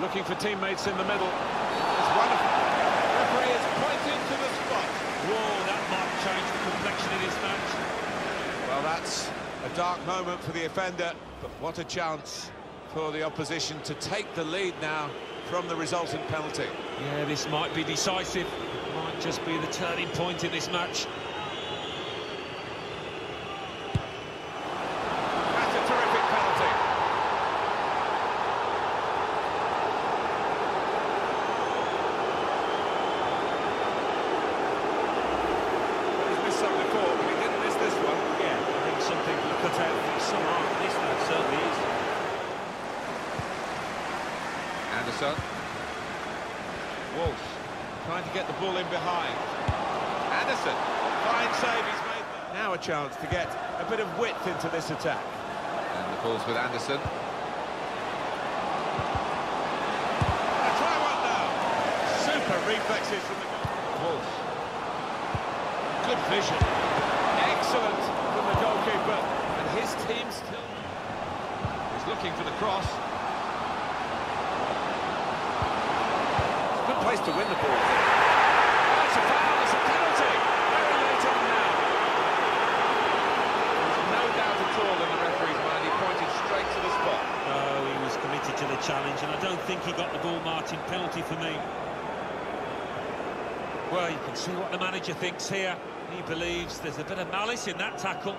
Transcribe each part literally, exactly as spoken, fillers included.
Looking for teammates in the middle. It's wonderful. The referee is pointing to the spot. Whoa, that might change the complexion of this match. Well, that's a dark moment for the offender, but what a chance for the opposition to take the lead now from the resultant penalty. Yeah, this might be decisive. It might just be the turning point in this match. That's a terrific penalty. He's missed some before, but he didn't miss this one. Yeah, I think some people are cut out for some art. This one certainly is. Anderson. Wolf trying to get the ball in behind. Anderson, fine save he's made there. Now a chance to get a bit of width into this attack. And the ball's with Anderson. A try one now. Super reflexes from the goal. Wolf. Good vision. Excellent from the goalkeeper. And his team still... He's looking for the cross. Good place to win the ball. Oh, it's a foul, it's a penalty. Very late on now. There's no doubt at all in the referee's mind. He pointed straight to the spot. Oh, he was committed to the challenge, and I don't think he got the ball marked in penalty for me. Well, you can see what the manager thinks here. He believes there's a bit of malice in that tackle.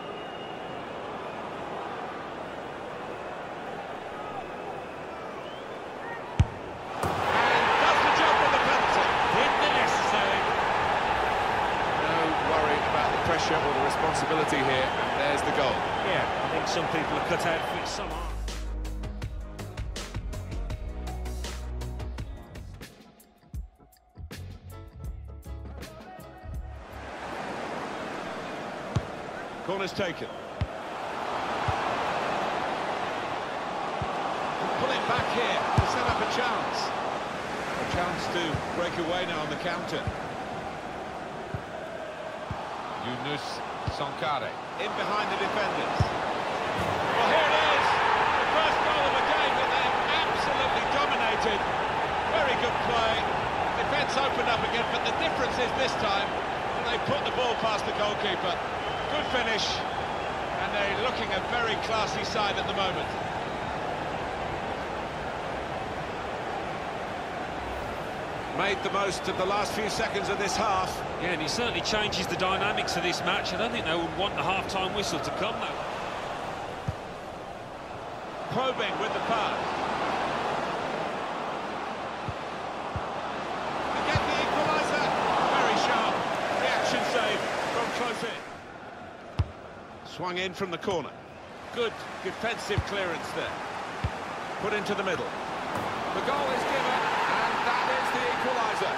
Pressure or the responsibility here, and there's the goal. Yeah, I think some people are cut out for it, some aren't. Corner's taken. Pull it back here to set up a chance. A chance to break away now on the counter. Yunus Sankare. In behind the defenders. Well, here it is. The first goal of the game, but they've absolutely dominated. Very good play. Defence opened up again, but the difference is this time they put the ball past the goalkeeper. Good finish, and they're looking a very classy side at the moment. Made the most of the last few seconds of this half. Yeah, and he certainly changes the dynamics of this match. I don't think they would want the half-time whistle to come, though. Probing with the pass. To get the equaliser. Very sharp. Reaction save from close in. Swung in from the corner. Good defensive clearance there. Put into the middle. The goal is given. That is the equaliser.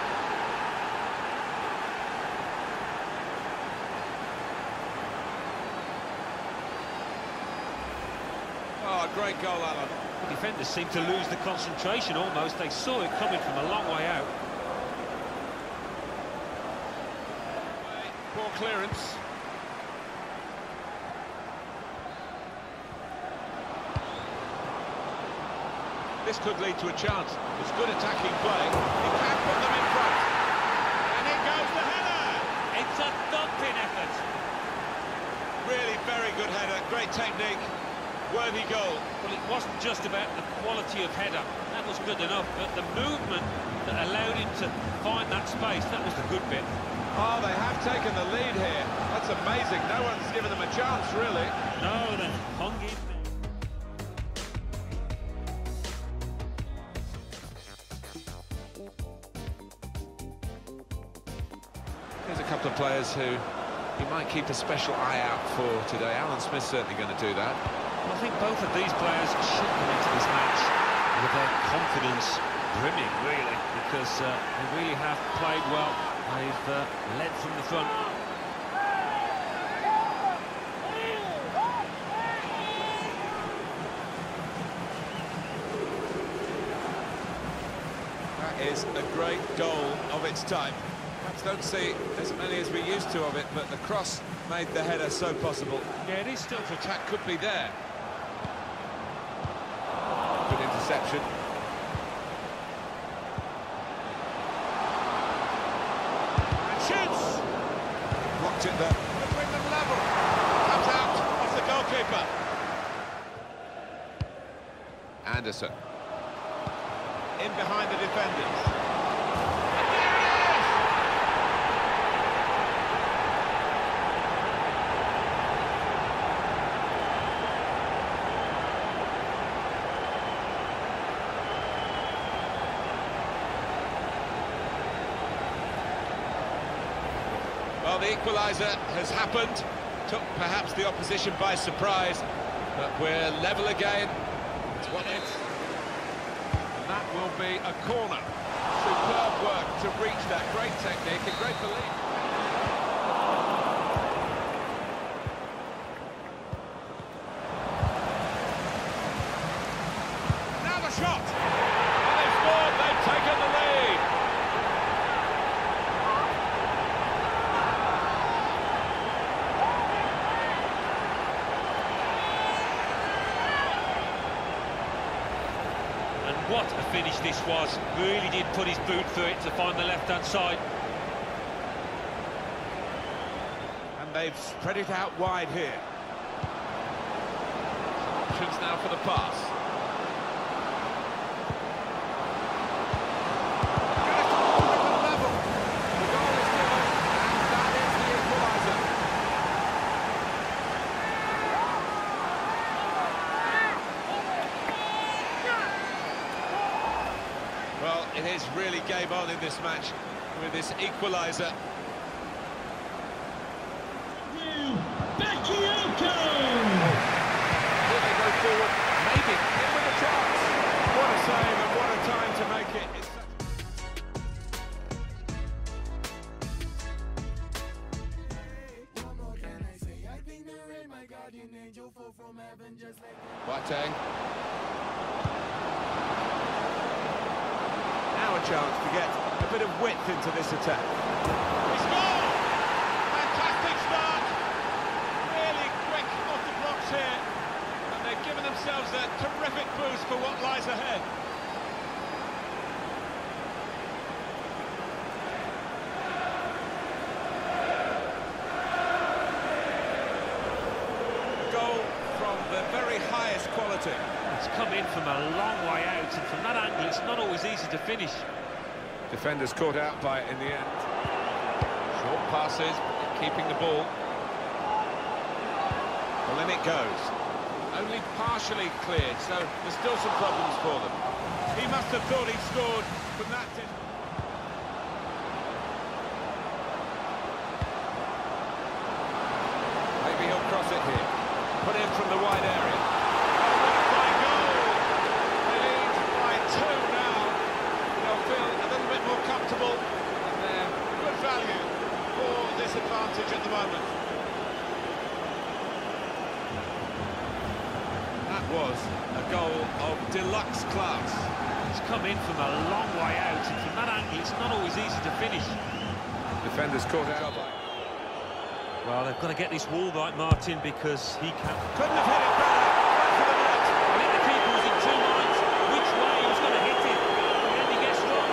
Oh, great goal, Alan. The defenders seemed to lose the concentration almost. They saw it coming from a long way out. Poor clearance. This could lead to a chance. It's good attacking play. He can put them in front. And in goes the header! It's a thumping effort. Really very good header. Great technique. Worthy goal. Well, it wasn't just about the quality of header. That was good enough. But the movement that allowed him to find that space, that was the good bit. Oh, they have taken the lead here. That's amazing. No one's given them a chance, really. No, they hung in. There's a couple of players who you might keep a special eye out for today. Alan Smith's certainly going to do that. Well, I think both of these players should come into this match with their confidence brimming, really, because uh, they really have played well. They've uh, led from the front. That is a great goal of its type. Perhaps don't see as many as we're used to of it, but the cross made the header so possible. Yeah, it is still. Attack could be there. Good interception. Anderson. In behind the defenders. And there it is! Well, the equaliser has happened. Took perhaps the opposition by surprise, but we're level again. It's what it's. And that will be a corner. Superb work to reach that. Great technique and great belief. Now the shot! And they've scored, they've taken the lead. What a finish this was. Really did put his boot through it to find the left-hand side. And they've spread it out wide here. Options now for the pass. Level. The goal is given, and that is the equaliser. Well, it is really game on in this match with this equaliser. Will they go forward? Maybe. In with a chance. What a save and what a time to make it. It's Boateng. now a chance to get a bit of width into this attack. He scored! Fantastic start! Really quick off the blocks here. And they've given themselves a terrific boost for what lies ahead. A goal from the very highest quality. It's come in from a long way out, and from that angle it's not always easy to finish. Defenders caught out by it in the end. Short passes, keeping the ball. Well, in it goes. Only partially cleared, so there's still some problems for them. He must have thought he'd scored from that distance. Maybe he'll cross it here. Put in from the wide area. Oh, what a fine goal! They lead by two now. They'll feel a little bit more comfortable, and they're good value for this advantage at the moment. That was a goal of deluxe class. It's come in from a long way out, and from that angle it's not always easy to finish. Defenders caught out by it. Well, they've got to get this wall right, Martin, because he can... Couldn't have hit it better. Right for the net. I think the keeper was in two minds which way he was going to hit it. And he gets wrong.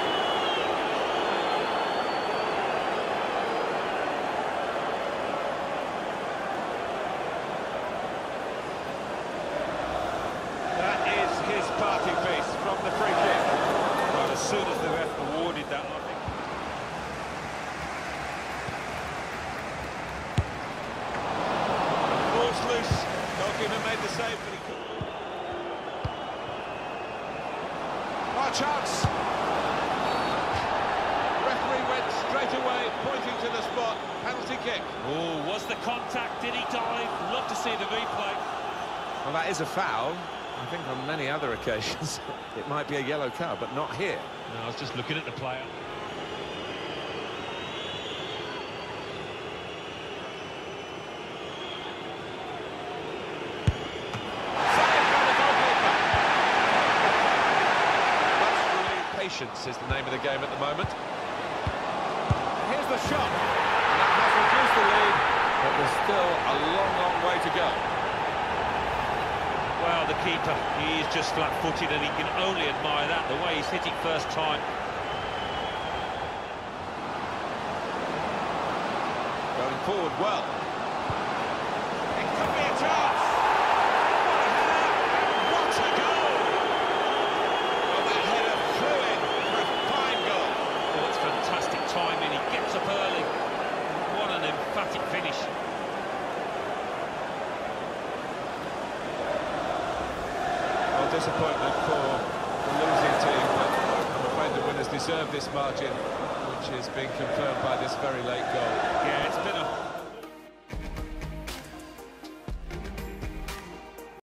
That is his party piece from the free kick. Well, as soon as the ref awarded that, I think... Ball's loose. Goalkeeper made the save, but he couldn't. Oh, chance! Referee went straight away, pointing to the spot. Penalty kick. Oh, was the contact? Did he dive? Love to see the replay. Well, that is a foul. I think on many other occasions it might be a yellow card, but not here. No, I was just looking at the player. Patience is the name of the game at the moment. Here's the shot. And that has reduced the lead, but there's still a long, long way to go. Well, the keeper, he is just flat-footed, and he can only admire that, the way he's hit it first time. Going forward well. It could be a chance. What a header! What a goal! finish. Well, disappointment for the losing team, but I'm afraid the winners deserve this margin, which has been confirmed by this very late goal. Yeah, it's been a